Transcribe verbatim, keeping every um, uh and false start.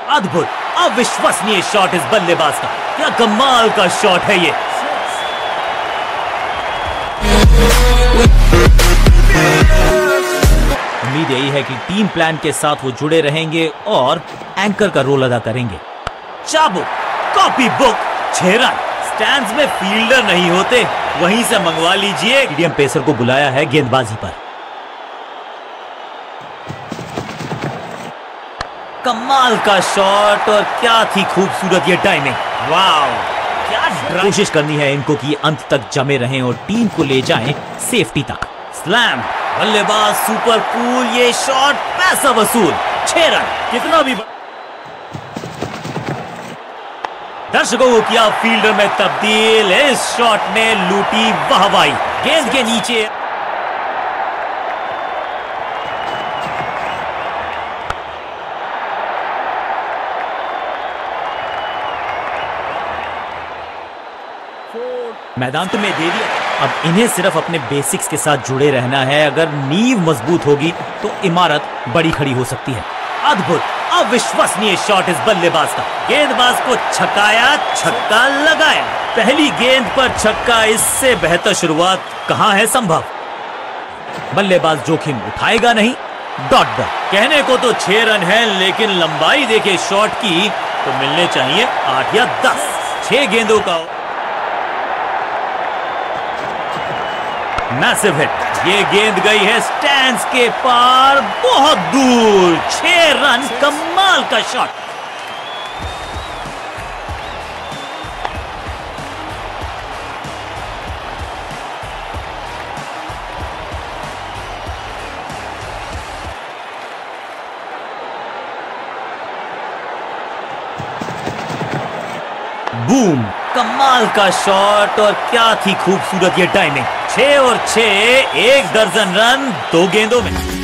अद्भुत, अविश्वसनीय शॉट इस बल्लेबाज का। क्या कमाल का शॉट है ये। उम्मीद यही है कि टीम प्लान के साथ वो जुड़े रहेंगे और एंकर का रोल अदा करेंगे। चाबुक, कॉपी बुक, छह रन। स्टैंड्स में फील्डर नहीं होते, वहीं से मंगवा लीजिए। मीडियम पेसर को बुलाया है गेंदबाजी पर। कमाल का शॉट और क्या थी खूबसूरत ये टाइमिंग। वाव, क्या कोशिश करनी है इनको कि अंत तक जमे रहें और टीम को ले जाएं सेफ्टी तक। स्लैम, बल्लेबाज सुपर कूल, ये शॉट पैसा वसूल। छह रन, कितना भी। दर्शकों को किया फील्डर में तब्दील। इस शॉट ने लूटी वाहवाही। गेंद के नीचे मैदान तो में दे दिया। अब इन्हें सिर्फ अपने बेसिक्स के साथ जुड़े रहना है। अगर नींव मजबूत होगी तो इमारत बड़ी खड़ी हो सकती है। अद्भुत, अविश्वसनीय शॉट इस बल्लेबाज का। गेंदबाज को छकाया, छक्का लगाया। पहली गेंद पर छक्का, इससे बेहतर शुरुआत कहां है संभव। बल्लेबाज जोखिम उठाएगा नहीं। Dot ball. कहने को तो छह रन है, लेकिन लंबाई देखे शॉट की तो मिलने चाहिए आठ या दस। छह गेंदों का मैसिव हिट। ये गेंद गई है स्टैंड्स के पार, बहुत दूर। छह रन, कमाल का शॉट। बूम, कमाल का शॉट और क्या थी खूबसूरत ये टाइमिंग। छह और छह, एक दर्जन रन दो गेंदों में।